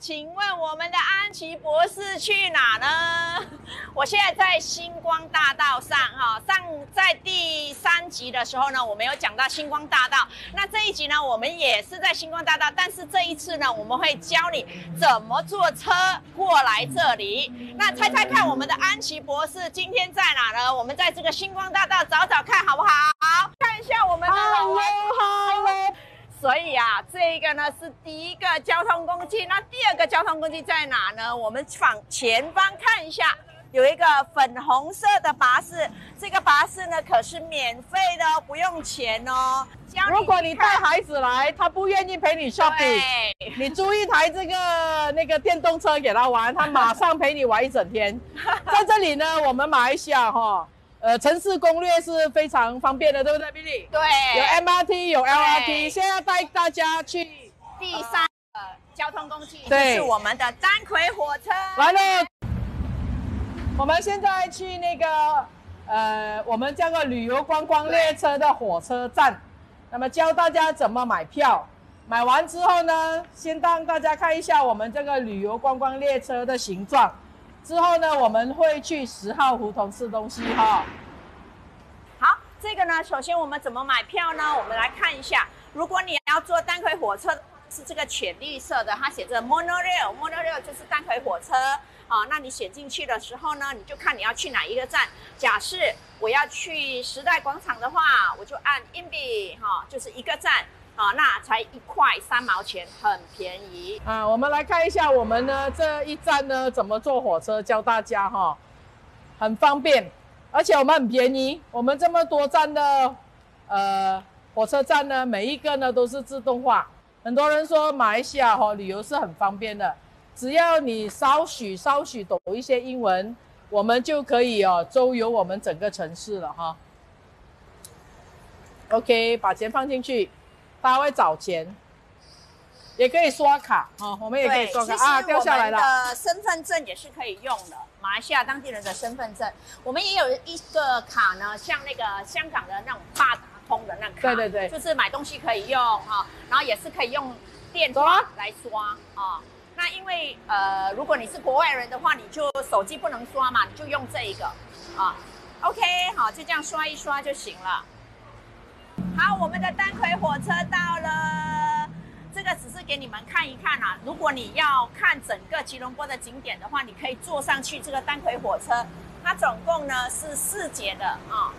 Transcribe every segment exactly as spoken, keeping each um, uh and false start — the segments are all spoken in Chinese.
请问我们的安琪博士去哪呢？我现在在星光大道上哈，上在第三集的时候呢，我们有讲到星光大道。那这一集呢，我们也是在星光大道，但是这一次呢，我们会教你怎么坐车过来这里。那猜猜看，我们的安琪博士今天在哪呢？我们在这个星光大道找找看，好不好？看一下我们的老顽童。所以啊，这个呢是第一个交通工具。那第二个交通工具在哪呢？我们往前方看一下，有一个粉红色的巴士。这个巴士呢可是免费的哦，不用钱哦。 如果你带孩子来，他不愿意陪你 shopping， 你租一台这个那个电动车给他玩，他马上陪你玩一整天。在这里呢，我们马来西亚哈。呃，城市攻略是非常方便的，对不对 ，Billy？ 对， 有 M R T， 有 L R T。现在要带大家去第三个交通工具，就是我们的单轨火车。 来了，我们现在去那个呃，我们叫做旅游观光列车的火车站，那么教大家怎么买票。买完之后呢，先让大家看一下我们这个旅游观光列车的形状。之后呢，我们会去十号胡同吃东西哈。 好，这个呢，首先我们怎么买票呢？我们来看一下。如果你要坐单轨火车，是这个浅绿色的，它写着 monorail，monorail 就是单轨火车。啊，那你选进去的时候呢，你就看你要去哪一个站。假设我要去时代广场的话，我就按硬币哈，就是一个站。啊，那才一块三毛钱，很便宜啊！我们来看一下我们呢这一站呢怎么坐火车，教大家哈，很方便，而且我们很便宜。我们这么多站的呃火车站呢，每一个呢都是自动化。很多人说马来西亚哈旅游是很方便的，只要你稍许稍许懂一些英文，我们就可以哦周游我们整个城市了哈。OK， 把钱放进去。他会找钱，也可以刷卡哦，我们也可以刷卡啊，掉下来了。 我们的身份证也是可以用的，马来西亚当地人的身份证。我们也有一个卡呢，像那个香港的那种八达通的那卡， 对对对， 就是买东西可以用哈，然后也是可以用电话来刷啊。那因为呃，如果你是国外人的话，你就手机不能刷嘛，你就用这一个啊。OK， 好，就这样刷一刷就行了。好，我们的单轨火车到了。这个只是给你们看一看啊。如果你要看整个吉隆坡的景点的话，你可以坐上去这个单轨火车。它总共呢是四节的啊，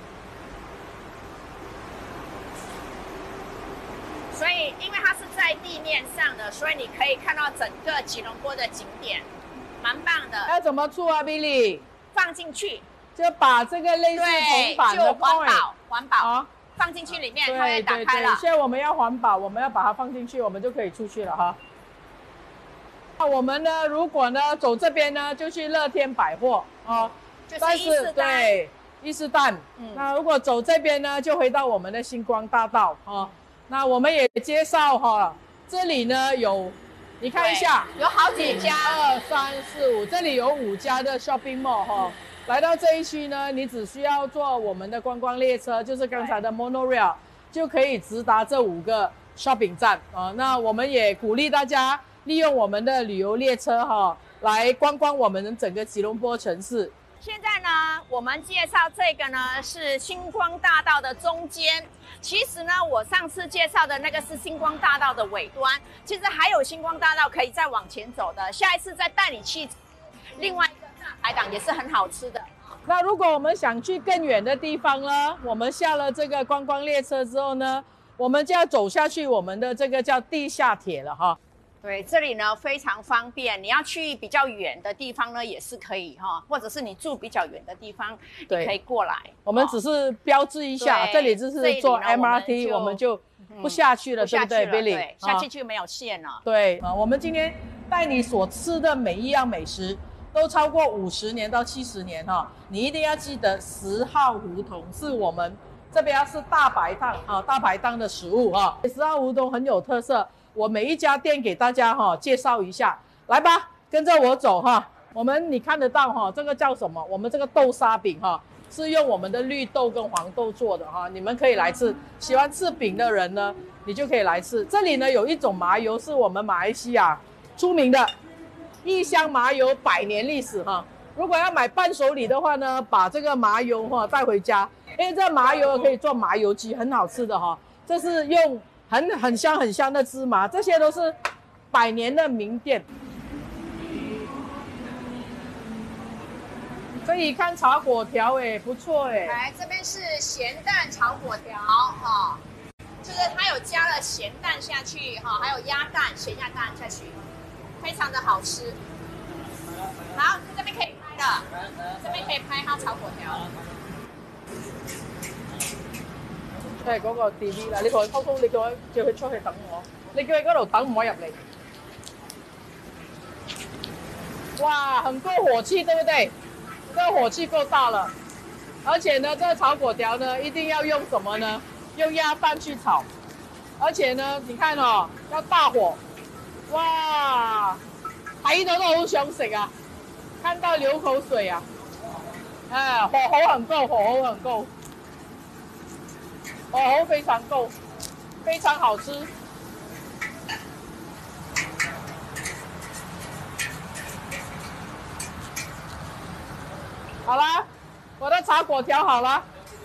所以因为它是在地面上的，所以你可以看到整个吉隆坡的景点，蛮棒的。 要怎么做啊 ，Billy？ 放进去， 就把这个类似铜板的环保，环保。 啊放进去里面，它会打开了。 现在我们要环保，我们要把它放进去，我们就可以出去了哈。那我们呢，如果呢走这边呢，就去乐天百货啊， 就是伊势丹， 对，伊势丹。嗯，那如果走这边呢，就回到我们的星光大道啊。那我们也介绍哈，这里呢有，你看一下， 有好几家， 二三四五，这里有五家的 shopping mall 哈。来到这一区呢，你只需要坐我们的观光列车，就是刚才的 monorail， 就可以直达这五个 shopping 站啊。那我们也鼓励大家利用我们的旅游列车哈，来观光我们整个吉隆坡城市。 现在呢，我们介绍这个呢是星光大道的中间。其实呢，我上次介绍的那个是星光大道的尾端，其实还有星光大道可以再往前走的。下一次再带你去另外一个大排档，也是很好吃的。 那如果我们想去更远的地方呢，我们下了这个观光列车之后呢，我们就要走下去我们的这个叫地下铁了哈。 对，这里呢非常方便，你要去比较远的地方呢也是可以哈，或者是你住比较远的地方，你可以过来。 我们只是标志一下，这里就是坐 M R T， 我们就不下去了，对不对 ，Billy？ 对，下去就没有线了。 对啊，我们今天带你所吃的每一样美食都超过五十年到七十年哈，你一定要记得十号胡同是我们这边是大排档啊，大排档的食物哈。十号胡同很有特色。我每一家店给大家哈介绍一下，来吧，跟着我走哈。我们你看得到哈，这个叫什么？我们这个豆沙饼哈，是用我们的绿豆跟黄豆做的哈，你们可以来吃。喜欢吃饼的人呢，你就可以来吃。这里呢有一种麻油是我们马来西亚出名的异乡麻油百年历史哈。如果要买伴手礼的话呢，把这个麻油哈带回家，因为这麻油可以做麻油鸡，很好吃的哈。这是用很很香很香的芝麻，这些都是百年的名店。可以看炒粿条哎，不错哎。 来，这边是咸蛋炒粿条哈，这个它有加了咸蛋下去哈，还有鸭蛋、咸鸭蛋下去，非常的好吃。好，这边可以拍了，这边可以拍它炒粿條。 係嗰個 D V 啦，你同佢溝通，你叫佢叫佢出去等我，你叫佢嗰度等，唔可以入嚟。哇，很夠火氣，對不對？這個火氣夠大了，而且呢，這個炒粿條呢，一定要用什麼呢？用鴨蛋去炒，而且呢，你看哦，要大火，哇，睇到都好想食啊！看到流口水啊！哎，火候很夠，火候很夠，火候非常夠，非常好吃。好啦，我的炒粿条好了。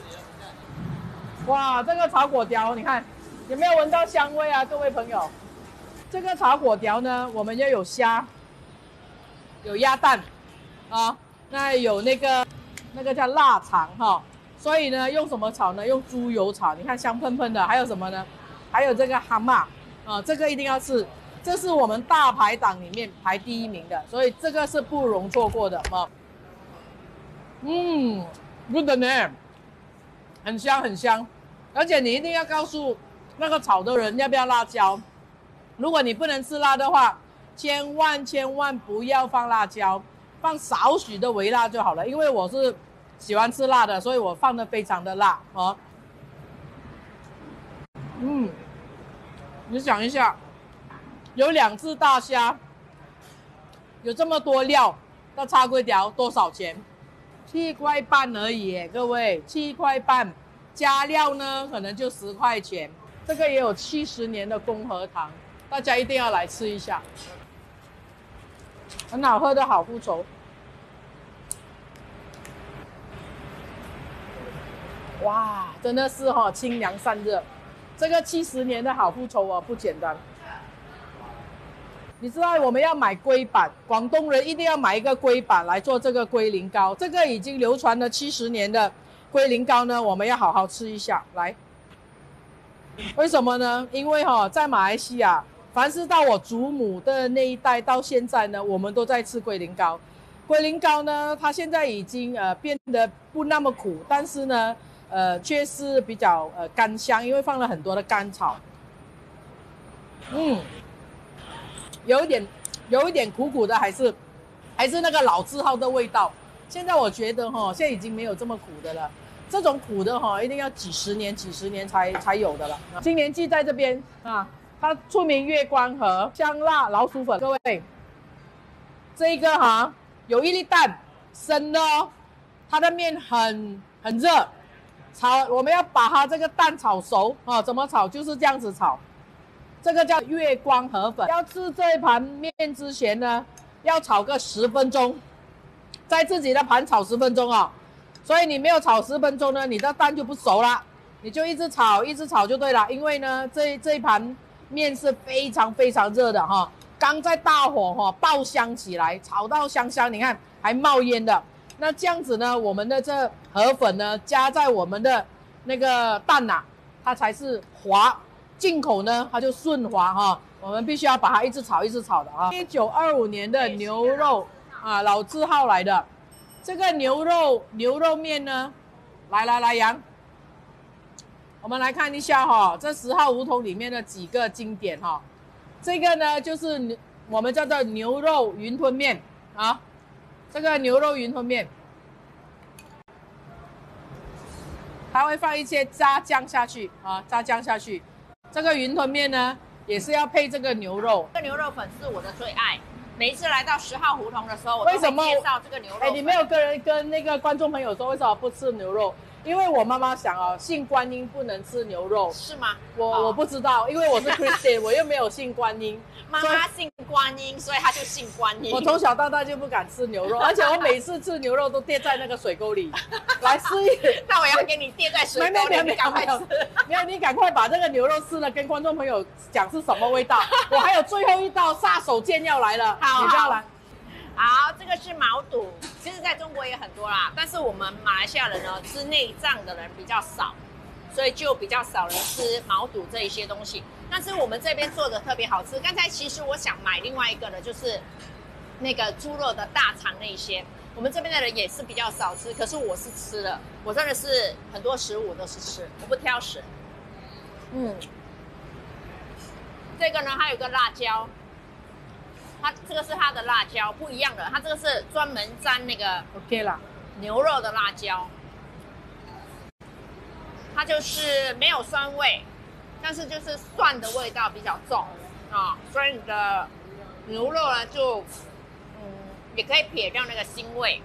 哇，这个炒粿条，你看有没有闻到香味啊，各位朋友？这个炒粿条呢，我们要有虾，有鸭蛋。啊，那有那个那个叫腊肠哈，所以呢，用什么炒呢？用猪油炒，你看香喷喷的。还有什么呢？还有这个蛤蟆啊，这个一定要吃，这是我们大排档里面排第一名的，所以这个是不容错过的啊。嗯 ，good 呢，很香很香，而且你一定要告诉那个炒的人要不要辣椒。如果你不能吃辣的话，千万千万不要放辣椒。放少许的微辣就好了，因为我是喜欢吃辣的，所以我放的非常的辣哦。嗯，你想一下，有两只大虾，有这么多料，那炒粿条多少钱？七块半而已耶，各位，七块半加料呢，可能就十块钱。这个也有七十年的公和堂，大家一定要来吃一下。很好喝的好麸稠，哇，真的是哈、哦、清凉散热。这个七十年的好麸稠哦，不简单。你知道我们要买龟板，广东人一定要买一个龟板来做这个龟苓膏。这个已经流传了七十年的龟苓膏呢，我们要好好吃一下。来，为什么呢？因为哈、哦，在马来西亚。凡是到我祖母的那一代到现在呢，我们都在吃龟苓膏。龟苓膏呢，它现在已经呃变得不那么苦，但是呢，呃却是比较呃干香，因为放了很多的甘草。嗯，有一点有一点苦苦的，还是还是那个老字号的味道。现在我觉得哈、哦，现在已经没有这么苦的了。这种苦的哈、哦，一定要几十年几十年才才有的了。青年记在这边啊。它出名月光河香辣老鼠粉，各位，这一个哈有一粒蛋生的哦，它的面很很热，炒我们要把它这个蛋炒熟啊，怎么炒就是这样子炒，这个叫月光河粉。要吃这一盘面之前呢，要炒个十分钟，在自己的盘炒十分钟哦，所以你没有炒十分钟呢，你的蛋就不熟了，你就一直炒一直炒就对了，因为呢这这一盘。面是非常非常热的哈，刚在大火哈爆香起来，炒到香香，你看还冒烟的。那这样子呢，我们的这河粉呢加在我们的那个蛋呐、啊，它才是滑，进口呢它就顺滑哈。我们必须要把它一直炒一直炒的啊。一九二五年的牛肉啊，老字号来的，这个牛肉牛肉面呢，来来来杨。我们来看一下哈、哦，这十号胡同里面的几个经典哈、哦。这个呢就是我们叫做牛肉云吞面啊，这个牛肉云吞面，它会放一些炸酱下去啊，炸酱下去。这个云吞面呢也是要配这个牛肉。 这个牛肉粉是我的最爱，每一次来到十号胡同的时候，我都会介绍这个牛肉粉。 哎，你没有跟人跟那个观众朋友说为什么不吃牛肉？因为我妈妈想哦，信观音不能吃牛肉， 是吗？ 我、哦、我不知道，因为我是 Christian， 我又没有信观音。 妈妈信观音，所以他就姓观音。 我从小到大就不敢吃牛肉，而且我每次吃牛肉都跌在那个水沟里。来试一， 那我要给你跌在水沟里，你赶快吃。 没有，你赶快把这个牛肉吃了，跟观众朋友讲是什么味道。我还有最后一道杀手锏要来了， 好， 你不要来。 好，这个是毛肚，其实在中国也很多啦，但是我们马来西亚人呢，吃内脏的人比较少，所以就比较少人吃毛肚这一些东西。但是我们这边做的特别好吃。刚才其实我想买另外一个的，就是那个猪肉的大肠那一些，我们这边的人也是比较少吃，可是我是吃了，我真的是很多食物我都是吃，我不挑食。嗯，这个呢，还有个辣椒。它这个是它的辣椒，不一样的。它这个是专门沾那个 OK 啦， 牛肉的辣椒，它就是没有酸味，但是就是蒜的味道比较重啊，所以你的牛肉呢就嗯也可以撇掉那个腥味。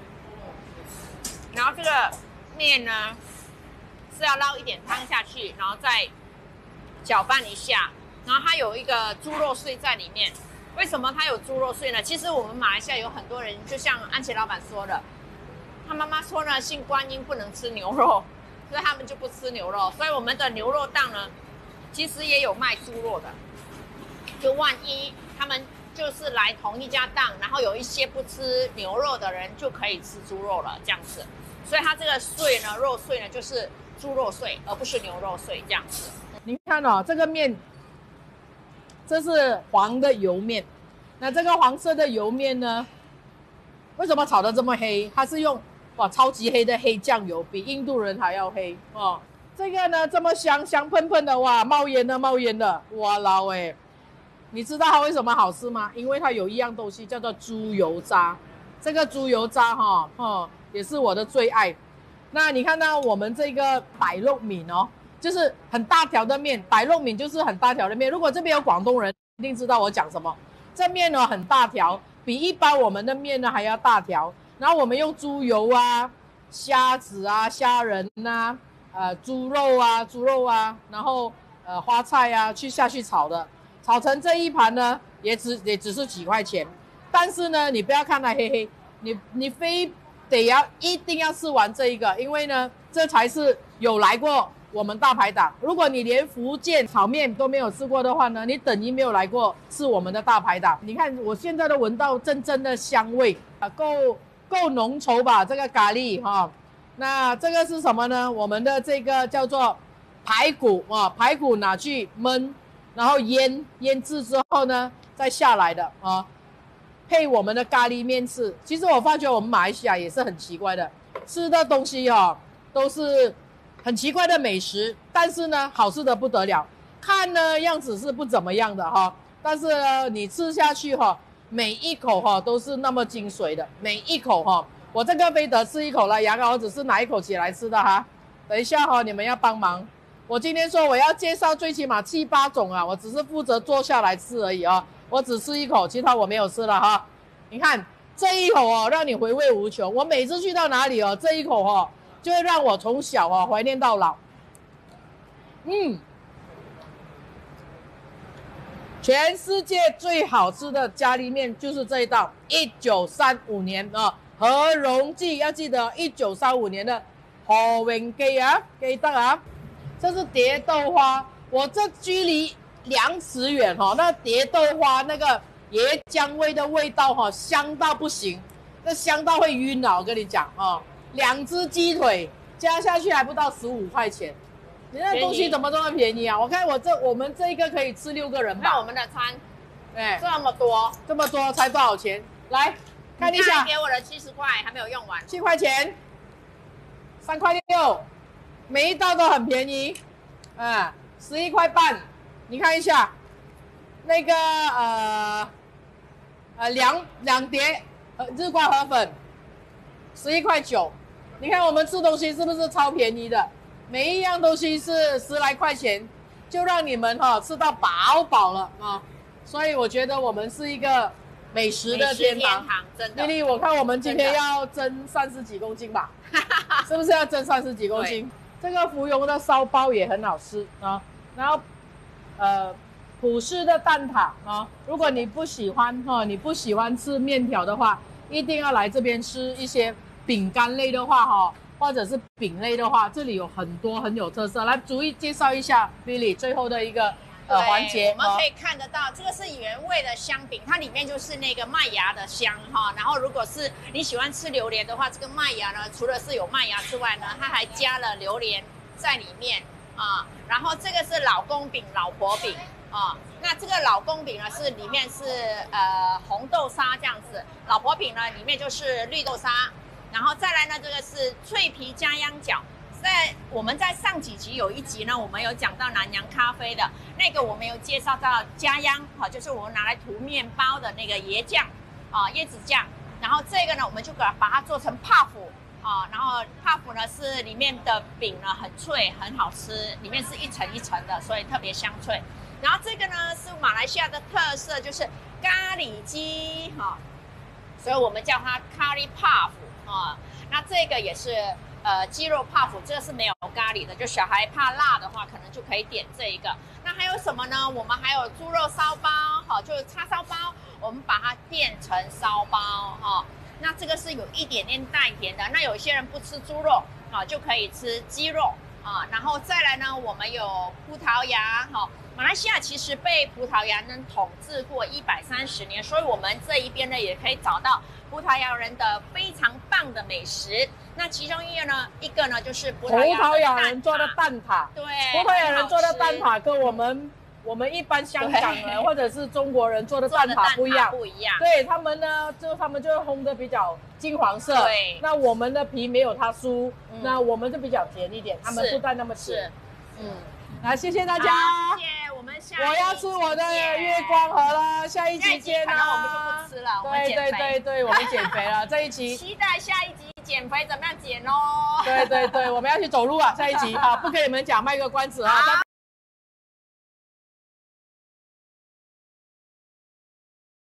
然后这个面呢是要捞一点汤下去，然后再搅拌一下，然后它有一个猪肉碎在里面。为什么它有猪肉碎呢？其实我们马来西亚有很多人，就像安琪老板说的，他妈妈说呢，姓观音不能吃牛肉，所以他们就不吃牛肉。所以我们的牛肉档呢，其实也有卖猪肉的。就万一他们就是来同一家档，然后有一些不吃牛肉的人就可以吃猪肉了，这样子。所以它这个碎呢，肉碎呢就是猪肉碎，而不是牛肉碎这样子。 您看哦，这个面。这是黄的油面，那这个黄色的油面呢，为什么炒得这么黑？它是用哇超级黑的黑酱油，比印度人还要黑哦。这个呢这么香香喷喷的，哇冒烟的冒烟的，哇老哎！你知道它为什么好吃吗？因为它有一样东西叫做猪油渣，这个猪油渣哈哦也是我的最爱。那你看到我们这个傣肉米哦。就是很大条的面，傣肉米就是很大条的面。如果这边有广东人，一定知道我讲什么。这面呢很大条，比一般我们的面呢还要大条。然后我们用猪油啊、虾子啊、虾仁啊、呃猪肉啊、猪肉啊，然后呃花菜啊去下去炒的，炒成这一盘呢也只也只是几块钱。但是呢，你不要看它黑黑，你你非得要一定要吃完这一个，因为呢这才是有来过。我们大排档，如果你连福建炒面都没有吃过的话呢，你等于没有来过吃我们的大排档。你看我现在都闻到真正的香味啊，够够浓稠吧？这个咖喱哈、哦，那这个是什么呢？我们的这个叫做排骨啊，排骨拿去焖，然后腌腌制之后呢，再下来的啊，配我们的咖喱面吃。其实我发觉我们马来西亚也是很奇怪的，吃的东西哦都是。很奇怪的美食，但是呢，好吃的不得了。看呢样子是不怎么样的哈，但是呢，你吃下去哈，每一口哈都是那么精髓的，每一口哈。我这个非得吃一口了，牙膏我只是拿一口起来吃的哈。等一下哈，你们要帮忙。我今天说我要介绍最起码七八种啊，我只是负责坐下来吃而已啊。我只吃一口，其他我没有吃了哈。你看这一口哦，让你回味无穷。我每次去到哪里哦，这一口哦。就会让我从小啊怀念到老。嗯，全世界最好吃的咖喱面就是这一道，一九三五年啊，何荣记要记得一九三五年的何荣记啊，记得啊。这是蝶豆花，我这距离两尺远哈、哦，那蝶豆花那个椰浆味的味道哈、哦，香到不行，那香到会晕啊！我跟你讲啊。哦两只鸡腿加下去还不到十五块钱，你那东西怎么这么便宜啊？我看我这我们这一个可以吃六个人吧？ 那我们的餐， 哎， 这么多， 这么多才多少钱？来看一下， 给我的七十块还没有用完， 七块钱，三块六，每一道都很便宜，啊，十一块半，你看一下，那个呃呃两两碟呃日瓜河粉。十一块九，你看我们吃东西是不是超便宜的？每一样东西是十来块钱，就让你们哈、哦、吃到饱饱了啊！所以我觉得我们是一个美食的天堂。 天堂真的。 丽丽，我看我们今天要蒸三十几公斤吧？是不是要蒸三十几公斤？这个芙蓉的烧包也很好吃啊。然后，呃， 普式的蛋挞啊，如果你不喜欢哈、哦，你不喜欢吃面条的话，一定要来这边吃一些饼干类的话哈、哦，或者是饼类的话，这里有很多很有特色。来，逐一介绍一下 Billy 最后的一个呃环节。 我们可以看得到，这个是原味的香饼，它里面就是那个麦芽的香哈。然后如果是你喜欢吃榴莲的话，这个麦芽呢，除了是有麦芽之外呢，它还加了榴莲在里面啊。然后这个是老公饼、老婆饼。啊、哦，那这个老公饼呢是里面是呃红豆沙这样子，老婆饼呢里面就是绿豆沙，然后再来呢这个是脆皮加央饺。在我们在上几集有一集呢，我们有讲到南洋咖啡的那个，我们有介绍到加央，好，就是我们拿来涂面包的那个椰酱啊，椰子酱。然后这个呢，我们就把把它做成泡芙啊，然后泡芙呢是里面的饼呢很脆很好吃，里面是一层一层的，所以特别香脆。然后这个呢是马来西亚的特色，就是咖喱鸡哈、哦，所以我们叫它咖喱泡芙啊。那这个也是呃鸡肉泡芙，这个是没有咖喱的，就小孩怕辣的话，可能就可以点这一个。那还有什么呢？我们还有猪肉烧包，好、哦，就是叉烧包，我们把它变成烧包哈、哦。那这个是有一点点带甜的，那有些人不吃猪肉啊、哦，就可以吃鸡肉啊。然后再来呢，我们有葡萄牙哈。哦，马来西亚其实被葡萄牙人统治过一百三十年，所以我们这一边呢也可以找到葡萄牙人的非常棒的美食。那其中一个呢，一个呢就是葡萄牙, 葡萄牙人做的蛋挞。 对， 葡萄牙人做的蛋挞跟我们我们一般香港人或者是中国人做的蛋挞不一样， 不一样。 对他们呢，就他们就会烘的比较金黄色。 对， 那我们的皮没有它酥，嗯、那我们就比较甜一点，他们不带那么甜。 嗯。 来，谢谢大家， 谢谢我们下。 我要吃我的月光河了，下一集见啊！我们就不吃了，我们对减肥。 对对对，我们减肥了。这一集期待下一集减肥怎么样减哦？ 对对对，我们要去走路啊，下一集好，不跟你们讲，卖个关子啊。